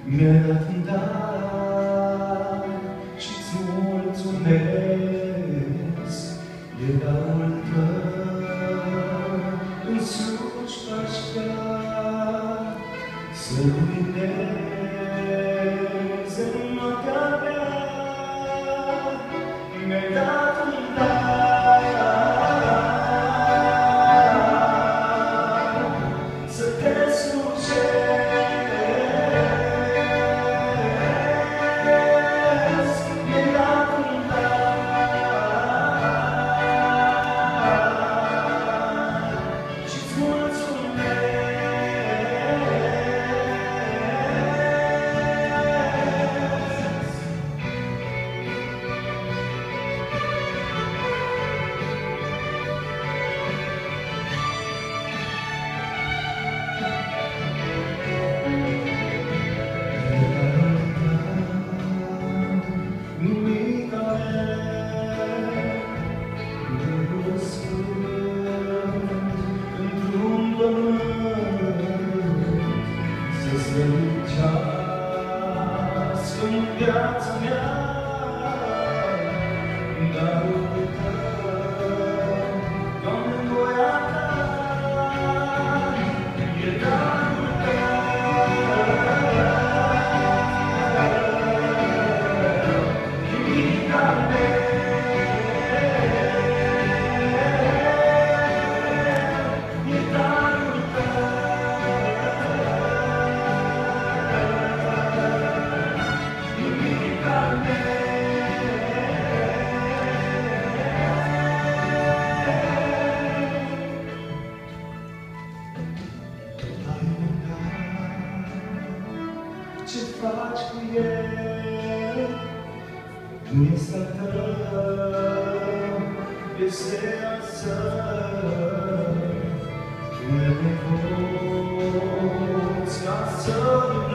Mi-ai dat un dar și-ți mulțumesc. E darul tău în slujba-aș vrea să lumineze în noaptea mea. Mi-ai dat un dar să te slujesc. Mi-ai dat un dar și-ți mulțumesc. În viața mea, darul tău, Doamne, în voia ta, e darul tău, iubirea mea, e darul tău. Ce faci cu el? Nu este al tău, este al său. Tu ne poți lasă